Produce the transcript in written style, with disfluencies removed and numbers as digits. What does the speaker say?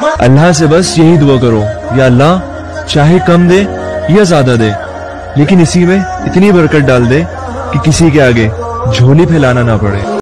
अल्लाह से बस यही दुआ करो, या अल्लाह चाहे कम दे या ज्यादा दे, लेकिन इसी में इतनी बरकत डाल दे कि किसी के आगे झोली फैलाना ना पड़े।